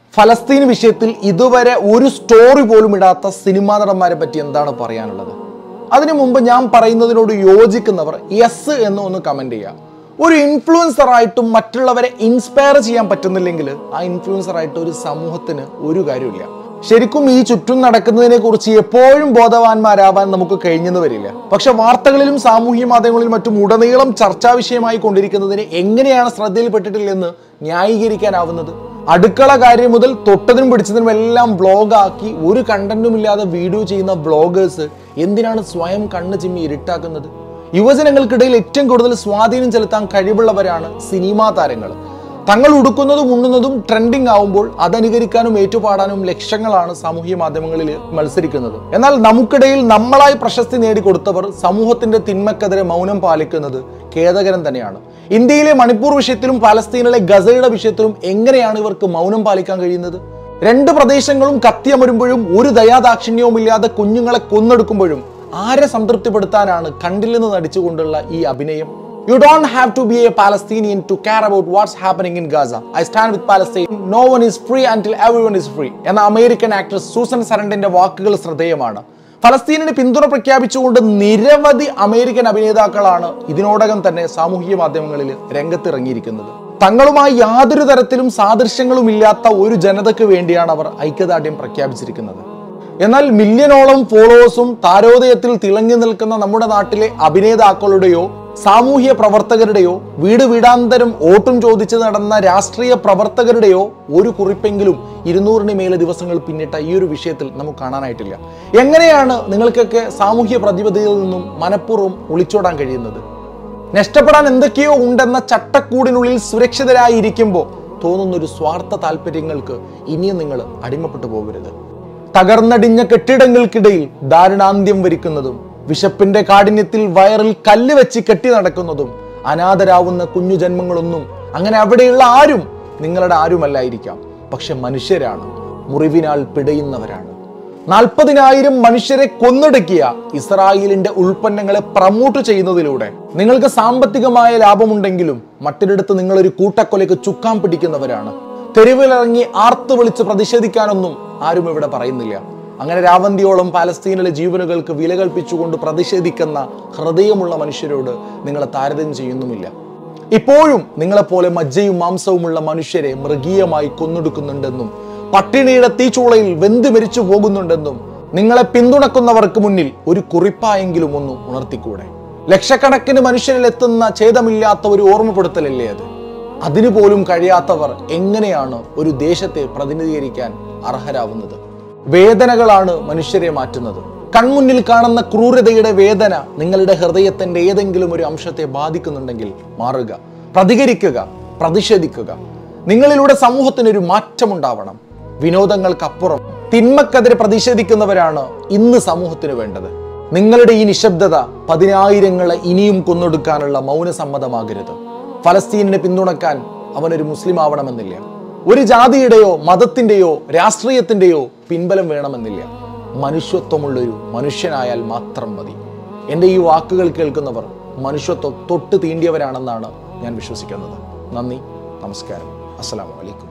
ഫലസ്തീൻ വിഷയത്തിൽ ഇതുവരെ ഒരു സ്റ്റോറി പോലും ഇടാത്ത സിനിമാ നടന്മാരെ പറ്റി എന്താണ് പറയാനുള്ളത്? അതിനു മുമ്പ് ഞാൻ പറയുന്നതിനോട് യോജിക്കുന്നവർ യെസ് എന്ന് ഒന്ന് കമന്റ് ചെയ്യുക. ഒരു ഇൻഫ്ലുവൻസർ ആയിട്ടും മറ്റുള്ളവരെ ഇൻസ്പയർ ചെയ്യാൻ പറ്റുന്നില്ലെങ്കിൽ ആ ഇൻഫ്ലുവൻസർ ആയിട്ട് ഒരു സമൂഹത്തിന് ഒരു കാര്യമില്ല. ശരിക്കും ഈ ചുറ്റും നടക്കുന്നതിനെ കുറിച്ച് എപ്പോഴും ബോധവാന്മാരാവാൻ നമുക്ക് കഴിഞ്ഞെന്ന് വരില്ല. പക്ഷെ വാർത്തകളിലും സാമൂഹ്യ മാധ്യമങ്ങളിലും മറ്റും ഉടനീളം ചർച്ചാ വിഷയമായി കൊണ്ടിരിക്കുന്നതിന് എങ്ങനെയാണ് ശ്രദ്ധയിൽപ്പെട്ടിട്ടില്ലെന്ന് ന്യായീകരിക്കാനാവുന്നത്? അടുക്കള കാര്യം മുതൽ തൊട്ടതിനും പിടിച്ചതിനും എല്ലാം വ്ളോഗാക്കി ഒരു കണ്ടന്റും ഇല്ലാതെ വീഡിയോ ചെയ്യുന്ന വ്ളോഗേഴ്സ് എന്തിനാണ് സ്വയം കണ്ണ് ചിമ്മി ഇരുട്ടാക്കുന്നത്? യുവജനങ്ങൾക്കിടയിൽ ഏറ്റവും കൂടുതൽ സ്വാധീനം ചെലുത്താൻ കഴിവുള്ളവരാണ് സിനിമാ താരങ്ങൾ. തങ്ങൾ ഉടുക്കുന്നതും ഉണ്ണുന്നതും ട്രെൻഡിങ് ആവുമ്പോൾ അതനുകരിക്കാനും ഏറ്റുപാടാനും ലക്ഷങ്ങളാണ് സാമൂഹ്യ മാധ്യമങ്ങളിൽ മത്സരിക്കുന്നത്. എന്നാൽ നമുക്കിടയിൽ നമ്മളായി പ്രശസ്തി നേടിക്കൊടുത്തവർ സമൂഹത്തിന്റെ തിന്മക്കെതിരെ മൗനം പാലിക്കുന്നത് ഖേദകരം തന്നെയാണ്. ഇന്ത്യയിലെ മണിപ്പൂർ വിഷയത്തിലും പാലസ്തീനിലെ ഗസയുടെ വിഷയത്തിലും എങ്ങനെയാണ് ഇവർക്ക് മൗനം പാലിക്കാൻ കഴിയുന്നത്? രണ്ട് പ്രദേശങ്ങളും കത്തിയമരുമ്പോഴും ഒരു ദയാദാക്ഷിണ്യവും ഇല്ലാതെ കുഞ്ഞുങ്ങളെ കൊന്നെടുക്കുമ്പോഴും ആരെ സംതൃപ്തിപ്പെടുത്താനാണ് കണ്ടില്ലെന്ന് നടിച്ചുകൊണ്ടുള്ള ഈ അഭിനയം? You don't have to be a Palestinian to care about what's happening in Gaza. I stand with Palestine. No one is free until everyone is free. എന്ന അമേരിക്കൻ ആക്ട്രസ് സൂസൻ സരണ്ടന്റെ വാക്കുകൾ ശ്രദ്ധേയമാണ്. ഫലസ്തീനിന് പിന്തുണ പ്രഖ്യാപിച്ചുകൊണ്ട് നിരവധി അമേരിക്കൻ അഭിനേതാക്കളാണ് ഇതിനോടകം തന്നെ സാമൂഹിക മാധ്യമങ്ങളിൽ രംഗത്തിറങ്ങിയിരിക്കുന്നത്. തങ്ങളുമായി യാതൊരു തരത്തിലും സാദൃശ്യങ്ങളും ഇല്ലാത്ത ഒരു ജനതയ്ക്ക് വേണ്ടിയാണ് അവർ ഐക്യദാർഢ്യം പ്രഖ്യാപിച്ചിരിക്കുന്നത്. എന്നാൽ മില്യണോളം ഫോളോവേഴ്സും താരോദയത്തിൽ തിളങ്ങി നിൽക്കുന്ന നമ്മുടെ നാട്ടിലെ അഭിനേതാക്കളുടെയോ സാമൂഹ്യ പ്രവർത്തകരുടെയോ വീട് വീടാന്തരം വോട്ടും ചോദിച്ച് നടന്ന രാഷ്ട്രീയ പ്രവർത്തകരുടെയോ ഒരു കുറിപ്പെങ്കിലും 200-ന് മേലെ ദിവസങ്ങൾ പിന്നിട്ട ഈ ഒരു വിഷയത്തിൽ നമുക്ക് കാണാനായിട്ടില്ല. എങ്ങനെയാണ് നിങ്ങൾക്കൊക്കെ സാമൂഹ്യ പ്രതിബദ്ധതയിൽ നിന്നും മനഃപൂർവ്വം ഒളിച്ചോടാൻ കഴിയുന്നത്? നഷ്ടപ്പെടാൻ എന്തൊക്കെയോ ഉണ്ടെന്ന ചട്ടക്കൂടിനുള്ളിൽ സുരക്ഷിതരായിരിക്കുമ്പോൾ തോന്നുന്നൊരു സ്വാർത്ഥ താല്പര്യങ്ങൾക്ക് ഇനിയും നിങ്ങൾ അടിമപ്പെട്ടു പോകരുത്. തകർന്നടിഞ്ഞ കെട്ടിടങ്ങൾക്കിടയിൽ ദാരുണാന്ത്യം വരിക്കുന്നതും വിശപ്പിന്റെ കാഠിന്യത്തിൽ വയറിൽ കല്ല് വെച്ച് കെട്ടി നടക്കുന്നതും അനാഥരാവുന്ന കുഞ്ഞു ജന്മങ്ങളൊന്നും അങ്ങനെ അവിടെയുള്ള ആരും നിങ്ങളുടെ ആരുമല്ലായിരിക്കാം. പക്ഷെ മനുഷ്യരാണ്, മുറിവിനാൽ പിടയുന്നവരാണ്. 40,000 മനുഷ്യരെ കൊന്നൊടുക്കിയ ഇസ്രായേലിന്റെ ഉൽപ്പന്നങ്ങളെ പ്രമോട്ട് ചെയ്യുന്നതിലൂടെ നിങ്ങൾക്ക് സാമ്പത്തികമായ ലാഭമുണ്ടെങ്കിലും മറ്റൊരിടത്ത് നിങ്ങളൊരു കൂട്ടക്കൊലയ്ക്ക് ചുക്കാൻ പിടിക്കുന്നവരാണ്. തെരുവിലിറങ്ങി ആർത്തു വിളിച്ച് പ്രതിഷേധിക്കാനൊന്നും ആരും ഇവിടെ പറയുന്നില്ല. അങ്ങനെ രാവന്തിയോളം പാലസ്തീനിലെ ജീവനുകൾക്ക് വില കൽപ്പിച്ചുകൊണ്ട് പ്രതിഷേധിക്കുന്ന ഹൃദയമുള്ള മനുഷ്യരോട് നിങ്ങളെ താരതമ്യം ചെയ്യുന്നുമില്ല. ഇപ്പോഴും നിങ്ങളെപ്പോലെ മജ്ജയും മാംസവുമുള്ള മനുഷ്യരെ മൃഗീയമായി കൊന്നൊടുക്കുന്നുണ്ടെന്നും പട്ടിണിയുടെ തീച്ചൂളയിൽ വെന്ത് മരിച്ചു പോകുന്നുണ്ടെന്നും നിങ്ങളെ പിന്തുണക്കുന്നവർക്ക് മുന്നിൽ ഒരു കുറിപ്പായെങ്കിലും ഒന്ന് ഉണർത്തിക്കൂടെ? ലക്ഷക്കണക്കിന് മനുഷ്യരിൽ എത്തുന്ന ഛേദമില്ലാത്ത ഒരു ഓർമ്മപ്പെടുത്തലല്ലേ അത്? അതിനുപോലും കഴിയാത്തവർ എങ്ങനെയാണ് ഒരു ദേശത്തെ പ്രതിനിധീകരിക്കാൻ അർഹരാവുന്നത്? വേദനകളാണ് മനുഷ്യരെ മാറ്റുന്നത്. കൺമുന്നിൽ കാണുന്ന ക്രൂരതയുടെ വേദന നിങ്ങളുടെ ഹൃദയത്തിന്റെ ഏതെങ്കിലും ഒരു അംശത്തെ ബാധിക്കുന്നുണ്ടെങ്കിൽ മാറുക, പ്രതികരിക്കുക, പ്രതിഷേധിക്കുക. നിങ്ങളിലൂടെ സമൂഹത്തിനൊരു മാറ്റമുണ്ടാവണം. വിനോദങ്ങൾക്കപ്പുറം തിന്മക്കെതിരെ പ്രതിഷേധിക്കുന്നവരാണ് ഇന്ന് സമൂഹത്തിന് വേണ്ടത്. നിങ്ങളുടെ ഈ നിശബ്ദത 10,000-ങ്ങളെ ഇനിയും കൊന്നൊടുക്കാനുള്ള മൗനസമ്മതമാകരുത്. ഫലസ്തീനിനെ പിന്തുണക്കാൻ അവനൊരു മുസ്ലിം ആവണമെന്നില്ല. ഒരു ജാതിയുടെയോ മതത്തിന്റെയോ രാഷ്ട്രീയത്തിന്റെയോ പിൻബലം വേണമെന്നില്ല. മനുഷ്യത്വമുള്ളൊരു മനുഷ്യനായാൽ മാത്രം മതി. എൻ്റെ ഈ വാക്കുകൾ കേൾക്കുന്നവർ മനുഷ്യത്വം തൊട്ട് തീണ്ടിയവരാണെന്നാണ് ഞാൻ വിശ്വസിക്കുന്നത്. നന്ദി, നമസ്കാരം, അസ്സലാമു അലൈക്കും.